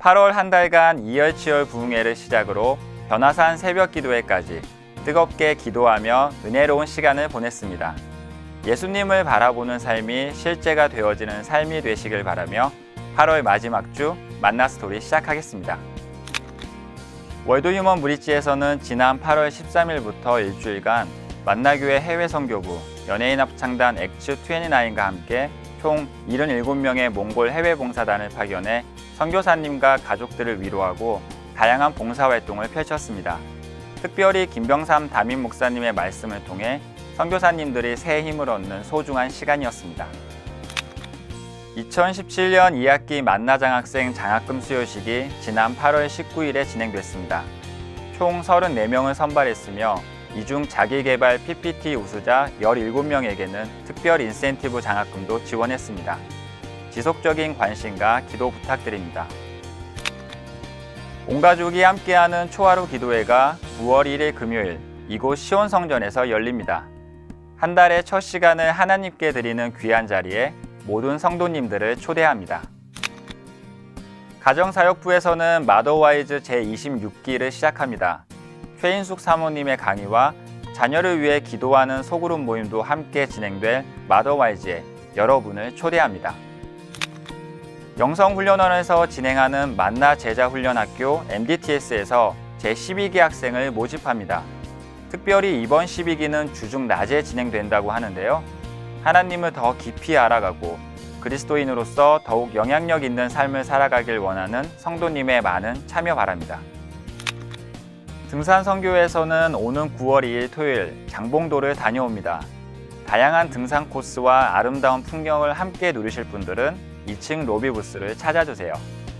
8월 한 달간 이열치열 부흥회를 시작으로 변화산 새벽기도회까지 뜨겁게 기도하며 은혜로운 시간을 보냈습니다. 예수님을 바라보는 삶이 실제가 되어지는 삶이 되시길 바라며 8월 마지막 주 만나스토리 시작하겠습니다. 월드휴먼 브릿지에서는 지난 8월 13일부터 일주일간 만나교회 해외선교부, 연예인합창단 엑츠29과 함께 총 77명의 몽골 해외봉사단을 파견해 선교사님과 가족들을 위로하고 다양한 봉사활동을 펼쳤습니다. 특별히 김병삼 담임 목사님의 말씀을 통해 선교사님들이 새 힘을 얻는 소중한 시간이었습니다. 2017년 2학기 만나장학생 장학금 수여식이 지난 8월 19일에 진행됐습니다. 총 34명을 선발했으며 이 중 자기개발 PPT 우수자 17명에게는 특별 인센티브 장학금도 지원했습니다. 지속적인 관심과 기도 부탁드립니다. 온 가족이 함께하는 초하루 기도회가 9월 1일 금요일 이곳 시온성전에서 열립니다. 한 달의 첫 시간을 하나님께 드리는 귀한 자리에 모든 성도님들을 초대합니다. 가정사역부에서는 마더와이즈 제26기를 시작합니다. 최인숙 사모님의 강의와 자녀를 위해 기도하는 소그룹 모임도 함께 진행될 마더와이즈에 여러분을 초대합니다. 영성훈련원에서 진행하는 만나 제자훈련학교 MDTS에서 제12기 학생을 모집합니다. 특별히 이번 12기는 주중 낮에 진행된다고 하는데요. 하나님을 더 깊이 알아가고 그리스도인으로서 더욱 영향력 있는 삶을 살아가길 원하는 성도님의 많은 참여 바랍니다. 등산선교회에서는 오는 9월 2일 토요일 장봉도를 다녀옵니다. 다양한 등산 코스와 아름다운 풍경을 함께 누리실 분들은 2층 로비 부스를 찾아주세요.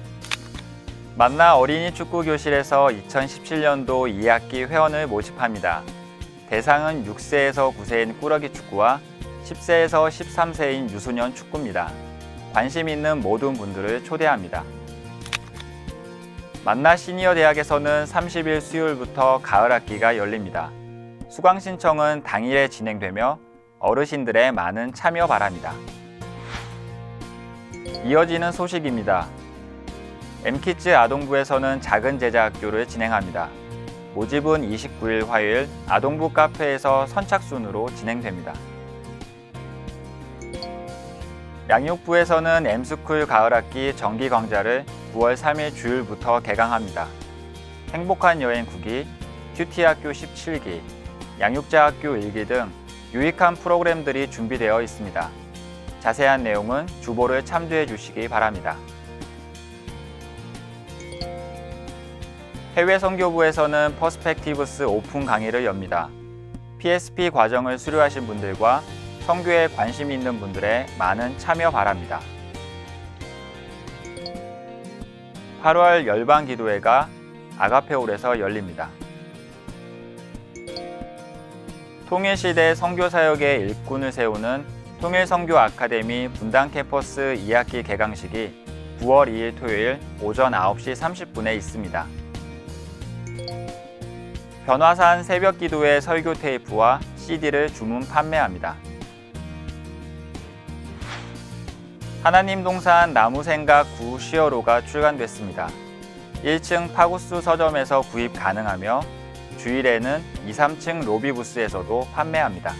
만나 어린이 축구교실에서 2017년도 2학기 회원을 모집합니다. 대상은 6세에서 9세인 꾸러기 축구와 10세에서 13세인 유소년 축구입니다. 관심 있는 모든 분들을 초대합니다. 만나 시니어 대학에서는 30일 수요일부터 가을 학기가 열립니다. 수강 신청은 당일에 진행되며 어르신들의 많은 참여 바랍니다. 이어지는 소식입니다. M키즈 아동부에서는 작은 제자 학교를 진행합니다. 모집은 29일 화요일 아동부 카페에서 선착순으로 진행됩니다. 양육부에서는 M스쿨 가을학기 정기강좌를 9월 3일 주일부터 개강합니다. 행복한 여행 9기, 큐티학교 17기, 양육자학교 1기 등 유익한 프로그램들이 준비되어 있습니다. 자세한 내용은 주보를 참조해 주시기 바랍니다. 해외선교부에서는 퍼스펙티브스 오픈 강의를 엽니다. PSP 과정을 수료하신 분들과 선교에 관심 있는 분들의 많은 참여 바랍니다. 8월 열방기도회가 아가페홀에서 열립니다. 통일시대 선교사역의 일꾼을 세우는 통일선교 아카데미 분당 캠퍼스 2학기 개강식이 9월 2일 토요일 오전 9시 30분에 있습니다. 변화산 새벽기도회 설교 테이프와 CD를 주문 판매합니다. 하나님 동산 나무생각 9 시어로가 출간됐습니다. 1층 파구스 서점에서 구입 가능하며 주일에는 2, 3층 로비 부스에서도 판매합니다.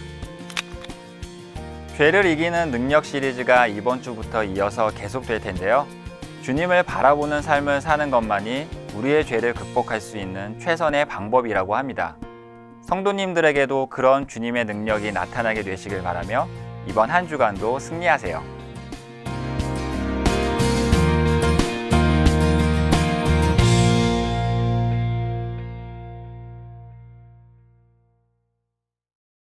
죄를 이기는 능력 시리즈가 이번 주부터 이어서 계속될 텐데요. 주님을 바라보는 삶을 사는 것만이 우리의 죄를 극복할 수 있는 최선의 방법이라고 합니다. 성도님들에게도 그런 주님의 능력이 나타나게 되시길 바라며 이번 한 주간도 승리하세요.